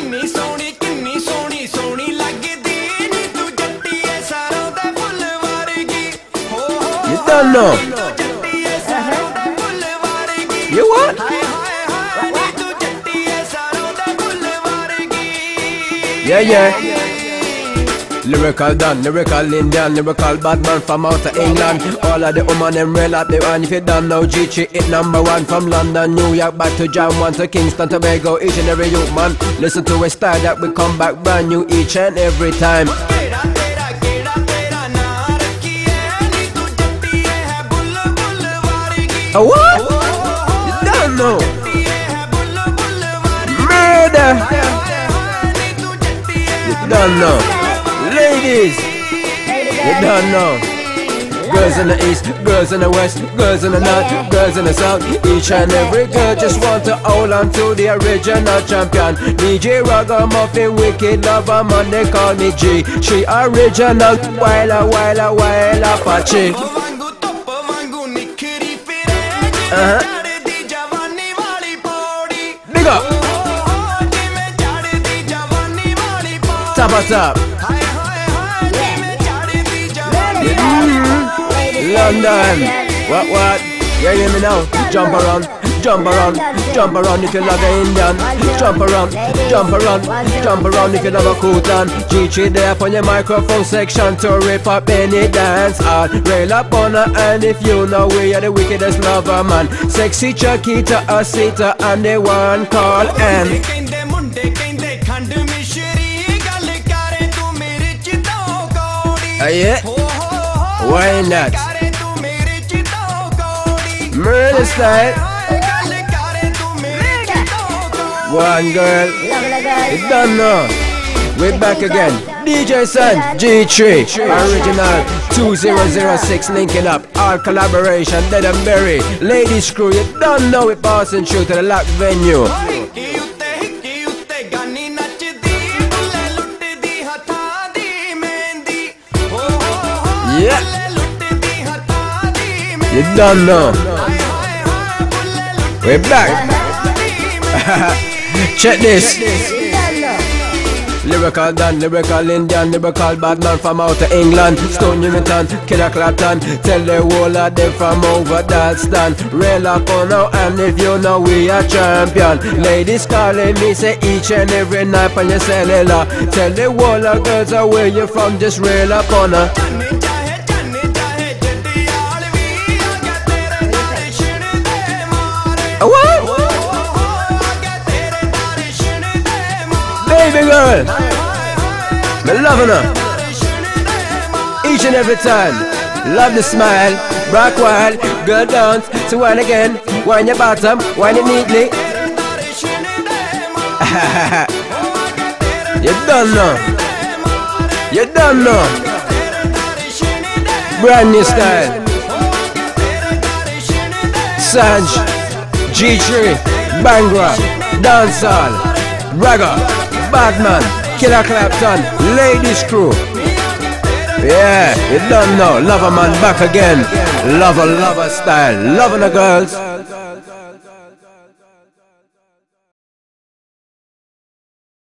You don't know. You what? Yeah, yeah. Lyrical Don, lyrical Indian, lyrical Batman from out of England. All of the woman them real at the one. If you don't know G3, it #1 from London, New York, back to Jam 1 to Kingston, Tobago. Each and every youth man, listen to a style that we come back brand new each and every time. What? You don't know. Murder. You don't know. Ladies, you don't know. Girls in the east, girls in the west, girls in the north, girls in the south. Each and every girl just want to hold on to the original champion. DJ Ragamuffin, wicked lover man, they call me G. She original, wila wila wila Apache. Big up. Top of top. London. What? You hear me now? Jump around, jump around, jump around if you love the Indian. Jump around, jump around, jump around if you love a Kutan. G3 there upon your microphone section to rip up any dance hall. Rail up on her, and if you know we are the wickedest lover man. Sexy Chiquita, Asita, and the one called N. Yeah. Why not? Murder style. One girl. You don't know. We're back again. DJ Sun, G3, original 2006, linking up. All collaboration, Dead and Berry. Ladies crew, you don't know we're passing through to the lock venue. Yeah. You don't know. We're back. Check this. Lyrical Don, lyrical Indian, lyrical Batman from out of England. Stone Newington, Killer Clapton. Tell the whole of them from over that stand. Rail up on now, and if you know we are champion. Ladies calling me, say each and every night on your cellular. Tell the whole of girls where you from, just rail up on her. What? Baby girl, me loving her each and every time. Love the smile, rock wild, girl dance, so wine again, wine your bottom, wine it neatly. You don't know. You don't know. Brand new style. Sanj, G3, Bangra, Dancehall, Ragga, Batman, Killer Clapton, Ladies Crew. Yeah, you don't know. Lover man back again. Lover style. Loving the girls.